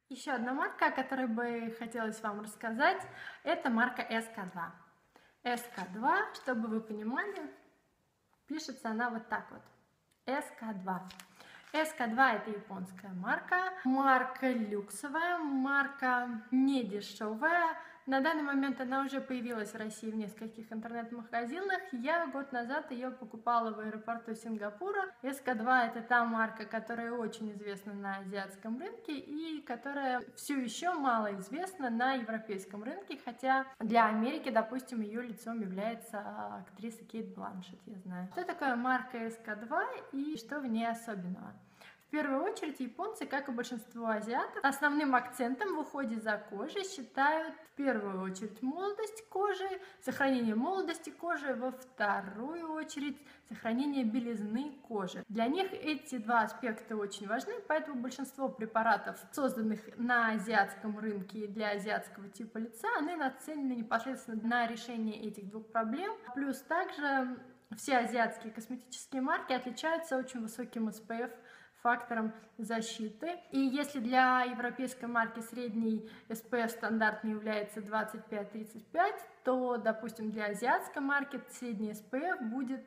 Еще одна марка, о которой бы хотелось вам рассказать, это марка SK2. SK2, чтобы вы понимали, пишется она вот так вот. SK2. SK2 это японская марка люксовая, марка не дешевая. На данный момент она уже появилась в России в нескольких интернет-магазинах. Я год назад ее покупала в аэропорту Сингапура. SK2 это та марка, которая очень известна на азиатском рынке и которая все еще мало известна на европейском рынке, хотя для Америки, допустим, ее лицом является актриса Кейт Бланшетт, я знаю. Что такое марка SK2 и что в ней особенного? В первую очередь японцы, как и большинство азиатов, основным акцентом в уходе за кожей считают в первую очередь молодость кожи, сохранение молодости кожи, во вторую очередь сохранение белизны кожи. Для них эти два аспекта очень важны, поэтому большинство препаратов, созданных на азиатском рынке для азиатского типа лица, они нацелены непосредственно на решение этих двух проблем. Плюс также все азиатские косметические марки отличаются очень высоким SPF фактором защиты. И если для европейской марки средний SPF стандартный является 25-35, то, допустим, для азиатской марки средний SPF будет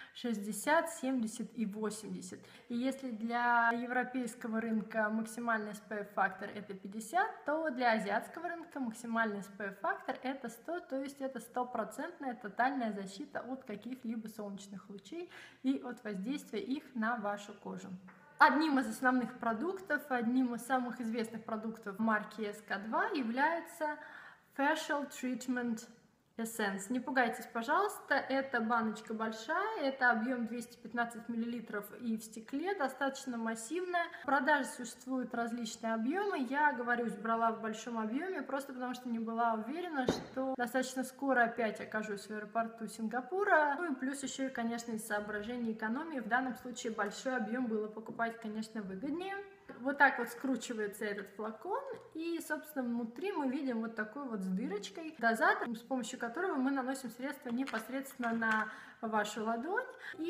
60, 70 и 80. И если для европейского рынка максимальный SPF-фактор это 50, то для азиатского рынка максимальный SPF-фактор это 100, то есть это стопроцентная тотальная защита от каких-либо солнечных лучей и от воздействия их на вашу кожу. Одним из основных продуктов, одним из самых известных продуктов марки SK2 является Facial Treatment Essence. Не пугайтесь, пожалуйста, эта баночка большая, это объем 215 мл и в стекле, достаточно массивная. В продаже существуют различные объемы, я, говорю, брала в большом объеме, просто потому что не была уверена, что достаточно скоро опять окажусь в аэропорту Сингапура. Ну и плюс еще и, конечно, из соображений экономии, в данном случае большой объем было покупать, конечно, выгоднее. Вот так вот скручивается этот флакон, и, собственно, внутри мы видим вот такой вот с дырочкой дозатор, с помощью которого мы наносим средство непосредственно на вашу ладонь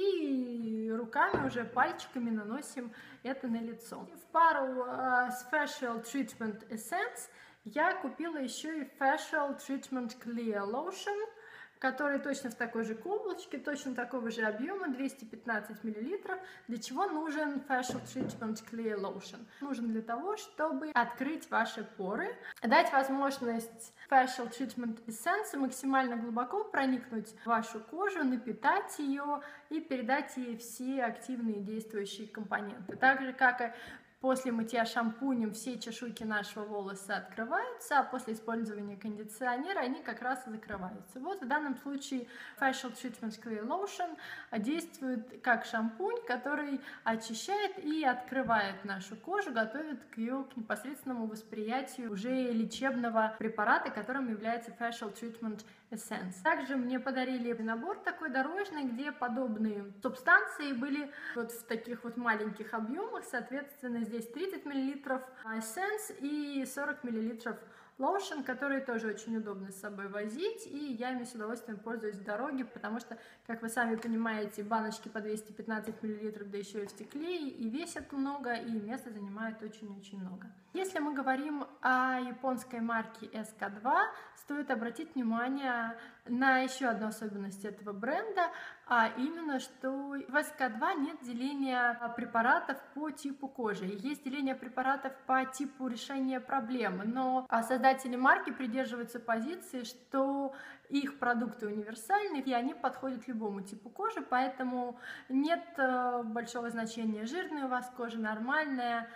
и руками, уже пальчиками наносим это на лицо. В пару с Facial Treatment Essence я купила еще и Facial Treatment Clear Lotion, который точно в такой же колбочке, точно такого же объема, 215 мл. Для чего нужен Facial Treatment Clear Lotion? Нужен для того, чтобы открыть ваши поры, дать возможность Facial Treatment Essence максимально глубоко проникнуть в вашу кожу, напитать ее и передать ей все активные действующие компоненты. Так же, как и после мытья шампунем все чешуйки нашего волоса открываются, а после использования кондиционера они как раз и закрываются. Вот в данном случае Facial Treatment Clear Lotion действует как шампунь, который очищает и открывает нашу кожу, готовит к ее непосредственному восприятию уже лечебного препарата, которым является Facial Treatment Essence. Также мне подарили набор такой дорожный, где подобные субстанции были вот в таких вот маленьких объемах, соответственно, здесь 30 мл Essence и 40 мл лошен, который тоже очень удобно с собой возить, и я ими с удовольствием пользуюсь в дороге, потому что, как вы сами понимаете, баночки по 215 мл, да еще и в стекле, и весят много, и места занимают очень-очень много. Если мы говорим о японской марке SK2, стоит обратить внимание на еще одну особенность этого бренда, а именно, что в SK2 нет деления препаратов по типу кожи. Есть деление препаратов по типу решения проблемы, но создатели марки придерживаются позиции, что их продукты универсальны, и они подходят любому типу кожи, поэтому нет большого значения, жирная у вас кожа, нормальная,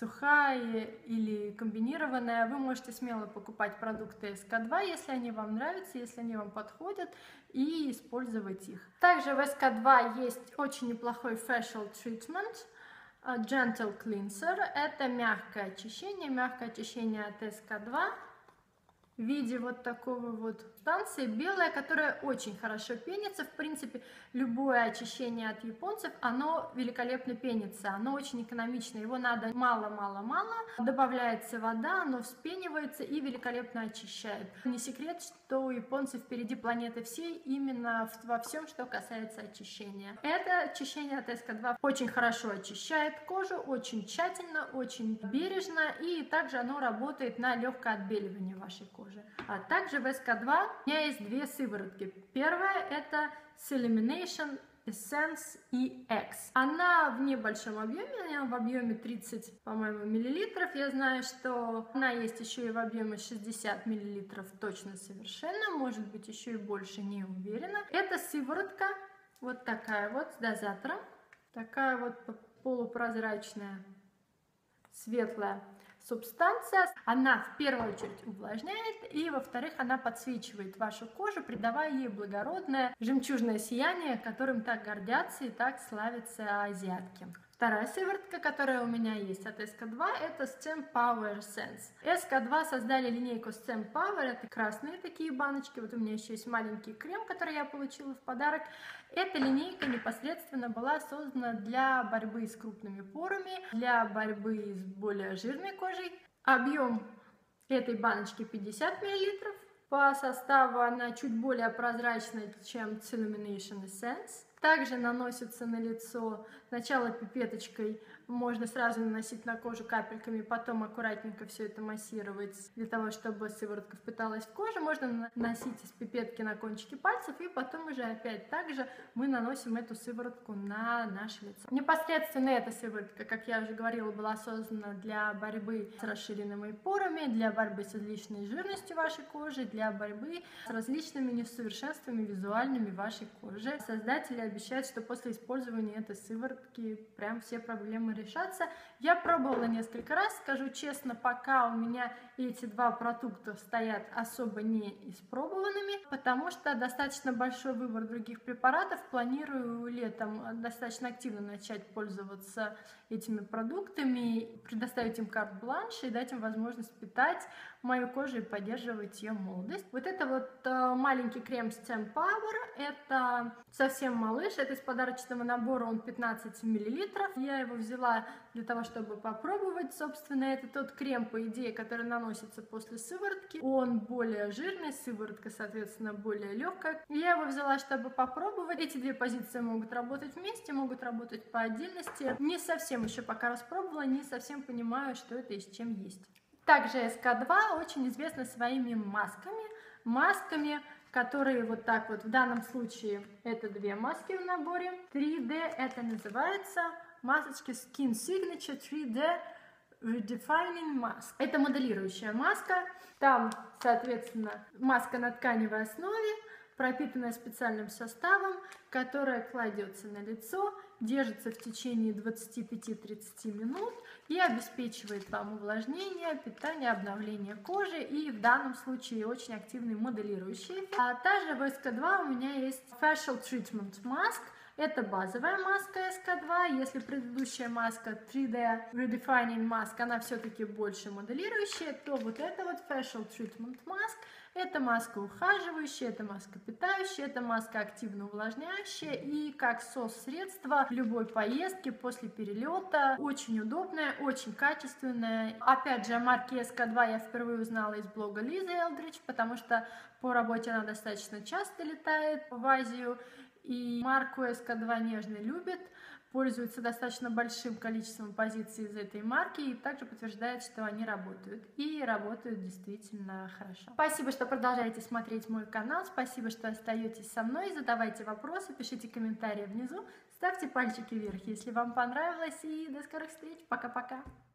сухая или комбинированная. Вы можете смело покупать продукты SK2, если они вам нравятся, если они вам подходят, и использовать их. Также в SK2 есть очень неплохой facial treatment, Gentle Cleanser. Это мягкое очищение от SK2. в виде вот такого вот станции белая, которая очень хорошо пенится. В принципе, любое очищение от японцев, оно великолепно пенится, оно очень экономично, его надо мало-мало-мало, добавляется вода, оно вспенивается и великолепно очищает. Не секрет, что у японцев впереди планеты всей именно во всем, что касается очищения. Это очищение от СК2 очень хорошо очищает кожу, очень тщательно, очень бережно, и также оно работает на легкое отбеливание вашей кожи. А также в СК2 у меня есть две сыворотки. Первая — это Celamination Essence EX. Она в небольшом объеме, она в объеме 30, по-моему, миллилитров. Я знаю, что она есть еще и в объеме 60 миллилитров, точно совершенно, может быть еще и больше, не уверена. Это сыворотка вот такая вот с дозатором, такая вот полупрозрачная, светлая субстанция. Она в первую очередь увлажняет, и во-вторых, она подсвечивает вашу кожу, придавая ей благородное жемчужное сияние, которым так гордятся и так славятся азиатки. Вторая сыворотка, которая у меня есть от SK2, это Stem Power Essence. SK2 создали линейку Stem Power, это красные такие баночки, вот у меня еще есть маленький крем, который я получила в подарок. Эта линейка непосредственно была создана для борьбы с крупными порами, для борьбы с более жирной кожей. Объем этой баночки 50 мл. По составу она чуть более прозрачная, чем Celamination Essence. Также наносится на лицо сначала пипеточкой, можно сразу наносить на кожу капельками, потом аккуратненько все это массировать для того, чтобы сыворотка впиталась в кожу. Можно наносить из пипетки на кончики пальцев, и потом уже опять также мы наносим эту сыворотку на наше лицо. Непосредственно эта сыворотка, как я уже говорила, была создана для борьбы с расширенными порами, для борьбы с излишней жирностью вашей кожи, для борьбы с различными несовершенствами визуальными вашей кожи. Создатели обещают, что после использования этой сыворотки прям все проблемы решатся. Я пробовала несколько раз, скажу честно, пока у меня эти два продукта стоят особо не испробованными, потому что достаточно большой выбор других препаратов. Планирую летом достаточно активно начать пользоваться этими продуктами, предоставить им карт-бланш и дать им возможность питать мою кожу и поддерживать ее молодость. Вот это вот маленький крем Stem Power, это совсем малыш, это из подарочного набора, он 15 мл. Я его взяла для того, чтобы попробовать. Собственно, это тот крем, по идее, который наносится после сыворотки. Он более жирный, сыворотка, соответственно, более легкая. Я его взяла, чтобы попробовать. Эти две позиции могут работать вместе, могут работать по отдельности. Не совсем еще пока распробовала, не совсем понимаю, что это и с чем есть. Также SK2 очень известна своими масками, которые вот так вот, в данном случае это две маски в наборе. 3D это называется масочки Skin Signature 3D Redefining Mask. Это моделирующая маска, там, соответственно, маска на тканевой основе, пропитанная специальным составом, которая кладется на лицо, держится в течение 25-30 минут и обеспечивает вам увлажнение, питание, обновление кожи и в данном случае очень активный моделирующий. А также в SK2 у меня есть Facial Treatment Mask. Это базовая маска SK2, если предыдущая маска 3D Redefining Mask, она все-таки больше моделирующая, то вот это вот Facial Treatment Mask, это маска ухаживающая, это маска питающая, это маска активно увлажняющая и как средство в любой поездке после перелета. Очень удобная, очень качественная. Опять же, о марке SK2 я впервые узнала из блога Лизы Элдрич, потому что по работе она достаточно часто летает в Азию. И марку SK2 нежно любит, пользуется достаточно большим количеством позиций из этой марки и также подтверждает, что они работают. И работают действительно хорошо. Спасибо, что продолжаете смотреть мой канал, спасибо, что остаетесь со мной, задавайте вопросы, пишите комментарии внизу, ставьте пальчики вверх, если вам понравилось, и до скорых встреч, пока-пока!